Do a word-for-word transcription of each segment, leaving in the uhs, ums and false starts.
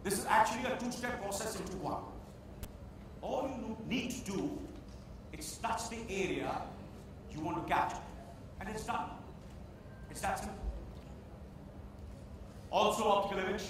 This is actually a two-step process into one. All you need to do is touch the area you want to capture, and it's done. It's that simple. Also, optical image.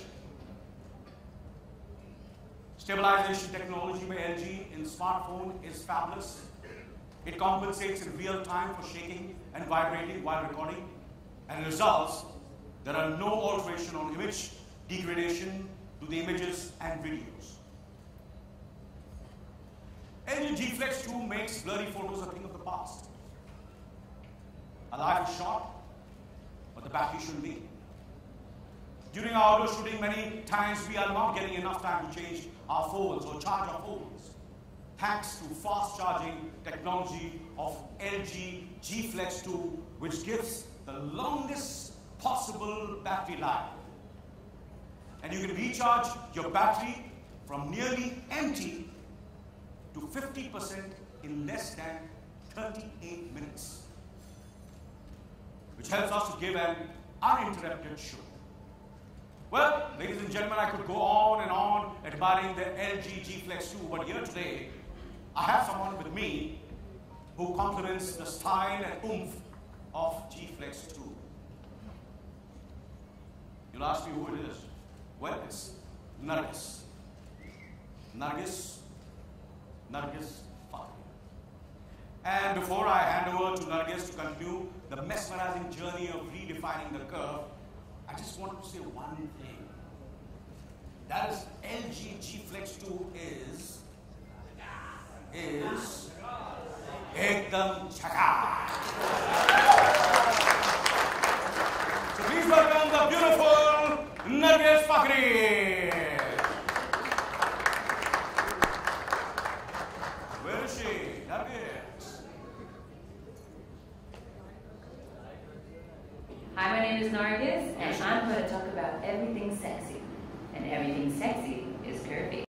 Stabilization technology by L G in smartphone is fabulous. It compensates in real time for shaking and vibrating while recording, and results there are no alteration on image degradation to the images and videos. L G G Flex two makes blurry photos a thing of the past. A life is short, but the battery shouldn't be. During our outdoor shooting, many times we are not getting enough time to change our phones or charge our phones. Thanks to fast charging technology of L G G Flex two, which gives the longest possible battery life. And you can recharge your battery from nearly empty to fifty percent in less than thirty-eight minutes, which helps us to give an uninterrupted show. Well, ladies and gentlemen, I could go on and on admiring the L G G Flex two, but here today, I have someone with me who complements the style and oomph of G Flex two. You'll ask me who it is. Well, it's Nargis. Nargis, Nargis Fakhri. And before I hand over to Nargis to continue the mesmerizing journey of redefining the curve, I just want to say one thing. That is, L G G Flex two is, is, ekdam chaka. So please welcome the beautiful Nargis Fakhri. Where is she? Nargis. Hi, my name is Nargis, and I'm going to talk about everything sexy. And everything sexy is curvy.